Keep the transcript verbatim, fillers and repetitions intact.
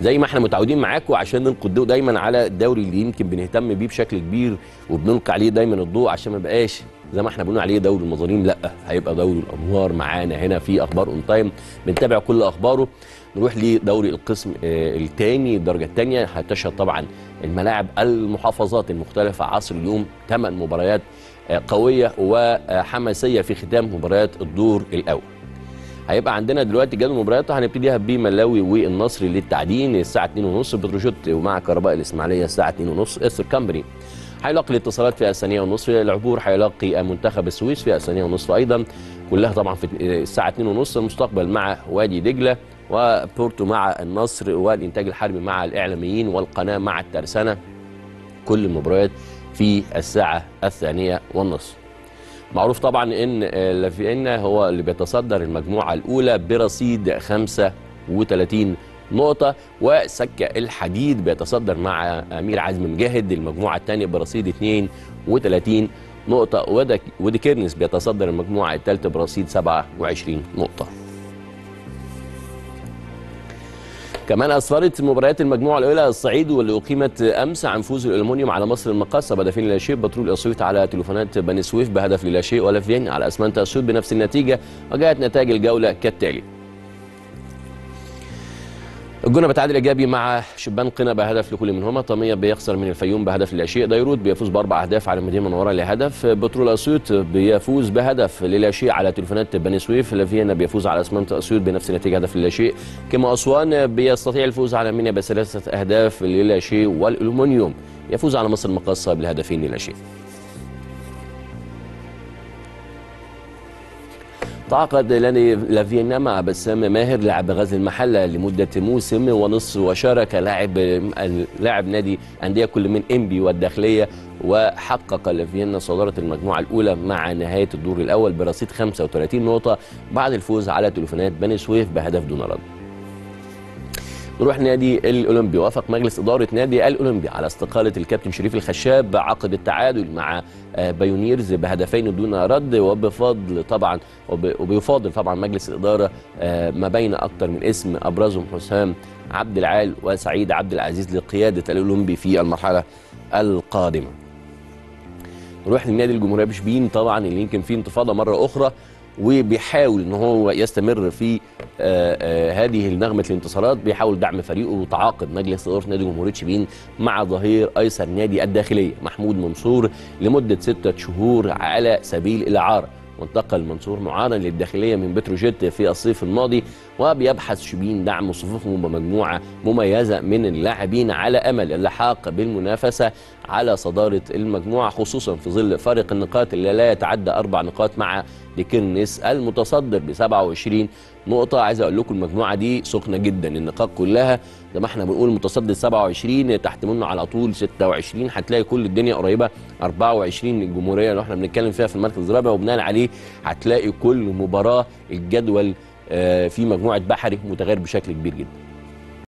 زي ما احنا متعودين معاكم عشان نلقي الضوء دايما على الدوري اللي يمكن بنهتم بيه بشكل كبير وبنلقي عليه دايما الضوء عشان ما بقاش زي ما احنا بنقول عليه دوري المظالم، لا هيبقى دوري الانوار معانا هنا في اخبار اون تايم بنتابع كل اخباره. نروح لدوري القسم الثاني الدرجه الثانيه، هتشهد طبعا الملاعب المحافظات المختلفه عصر اليوم ثمان مباريات قويه وحماسيه في ختام مباريات الدور الاول. هيبقى عندنا دلوقتي جدول مباريات هنبتديها بملاوي والنصر للتعدين الساعه اتنين وثلاثين، بتروجيت ومع كهرباء الاسماعيليه الساعه اتنين وثلاثين، استر كامبري هيلاقي الاتصالات في الثانيه ونصف، العبور هيلاقي منتخب السويس في الثانيه ونصف ايضا، كلها طبعا في الساعه اتنين وثلاثين. المستقبل مع وادي دجله، وبورتو مع النصر، والانتاج الحربي مع الاعلاميين، والقناه مع الترسانه. كل المباريات في الساعه الثانيه والنصف. معروف طبعا ان لافيينا هو اللي بيتصدر المجموعه الاولى برصيد خمسة وتلاتين نقطه، وسكه الحديد بيتصدر مع امير عزمي مجاهد المجموعه الثانيه برصيد اتنين وتلاتين نقطه، ودي كيرنس بيتصدر المجموعه الثالثه برصيد سبعة وعشرين نقطه. كمان اسفرت مباريات المجموعه الاولى الصعيد واللي اقيمت امس عن فوز الالومنيوم على مصر المقاصه بهدفين لا شيء، بترول اسيوط على تليفونات بني سويف بهدف لا شيء، ولافيين على اسمنت اسيوط بنفس النتيجه، وجاءت نتائج الجوله كالتالي: الجونه بتعادل ايجابي مع شبان قنا بهدف لكل منهما، طميه بيخسر من الفيوم بهدف لا شيء، ديروت بيفوز باربع اهداف على المدينه المنوره لهدف، بترول اسيوط بيفوز بهدف لا شيء على تليفونات بني سويف، لافيينا بيفوز على اسمنت اسيوط بنفس النتيجه هدف لا شيء، كما اسوان بيستطيع الفوز على منيا بثلاثه اهداف لا شيء، والالومنيوم يفوز على مصر المقاصه بالهدفين لا شيء. تعاقد لافيينا مع بسام ماهر لاعب غزل المحله لمده موسم ونصف، وشارك لاعب لاعب نادي انديه كل من انبي والداخليه، وحقق لافيينا صداره المجموعه الاولى مع نهايه الدور الاول برصيد خمسة وتلاتين نقطه بعد الفوز على تليفونات بني سويف بهدف دون رد. نروح نادي الاولمبي. وافق مجلس اداره نادي الاولمبي على استقاله الكابتن شريف الخشاب عقد التعادل مع بايونيرز بهدفين دون رد، وبفضل طبعا وبيفاضل طبعا مجلس الاداره ما بين اكثر من اسم ابرزهم حسام عبد العال وسعيد عبد العزيز لقياده الاولمبي في المرحله القادمه. نروح للنادي الجمهوريه بشبين طبعا اللي يمكن فيه انتفاضه مره اخرى، وبيحاول ان هو يستمر في آآ آآ هذه نغمه الانتصارات، بيحاول دعم فريقه، وتعاقد مجلس اداره نادي جمهوريه شبين مع ظهير ايسر نادي الداخليه محمود منصور لمده ستة شهور على سبيل الاعاره، وانتقل منصور معارا للداخليه من بتروجيت في الصيف الماضي، وبيبحث شبين دعم صفوفهم بمجموعه مميزه من اللاعبين على امل اللحاق بالمنافسه على صداره المجموعه، خصوصا في ظل فارق النقاط اللي لا يتعدى اربع نقاط مع ديكيرنس المتصدر ب سبعة وعشرين نقطه. عايز اقول لكم المجموعه دي سخنه جدا، النقاط كلها زي ما احنا بنقول متصدر سبعة وعشرين، تحت منه على طول ستة وعشرين، هتلاقي كل الدنيا قريبه اربعة وعشرين الجمهوريه اللي احنا بنتكلم فيها في المركز الرابع، وبناء عليه هتلاقي كل مباراه الجدول في مجموعه بحري متغير بشكل كبير جدا.